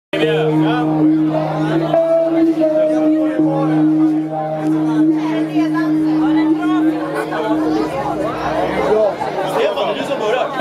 Stefan, det är du som börjar.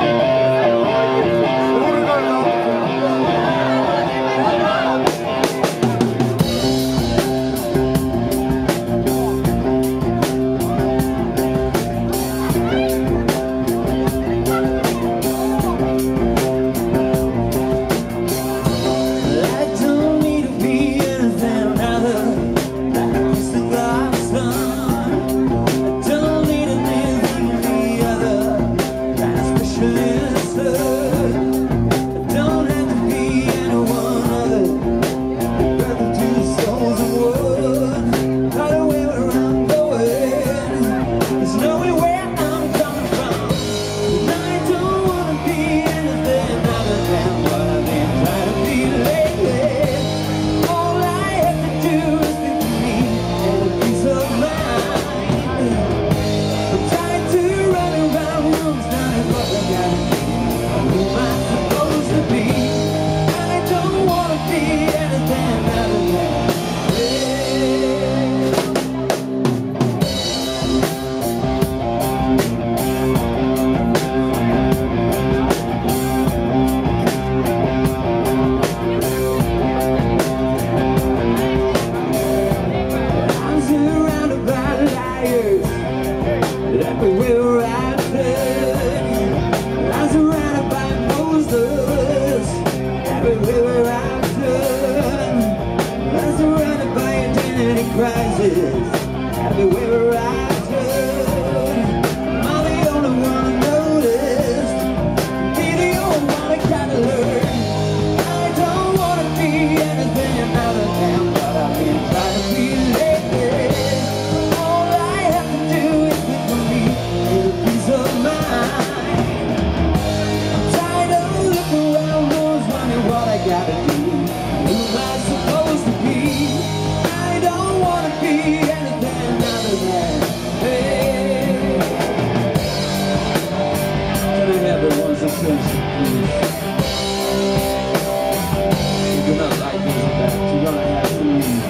Everywhere I turn, I'm the only one noticed. Be the only one I gotta learn. I don't wanna be anything other than what I've been trying to be lately. All I have to do is think for me, get a peace of mind. I'm tired of looking around, who's wondering what I gotta do. Who am I supposed to be? I don't wanna be anything other than hey. Can I have the one's attention, please? You do not like this back, you're gonna have to leave.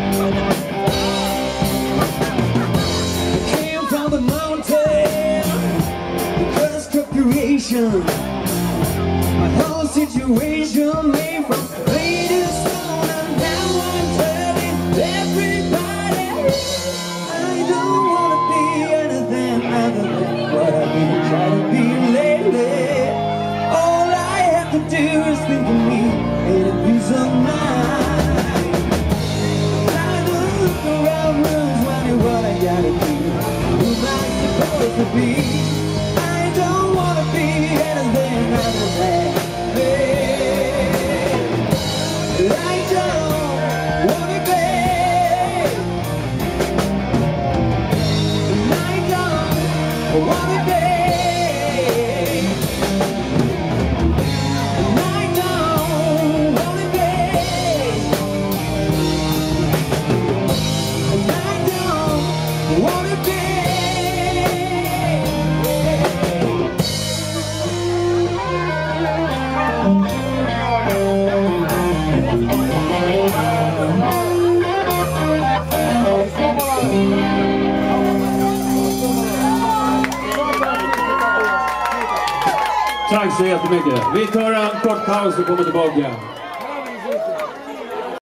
I came from the mountain, the crust of creation. My whole situation made from clay to stone, and now I'm telling everybody I don't wanna be anything other than what I've been trying to be lately. All I have to do is think of me in a peace of mind. Trying to look around rooms, wondering what I gotta do. Who am I supposed to be? I don't wanna be anything other than I don't wanna be. I don't wanna be. I don't wanna be. I don't wanna be. Tack så jättemycket. Vi tar en kort paus och kommer tillbaka.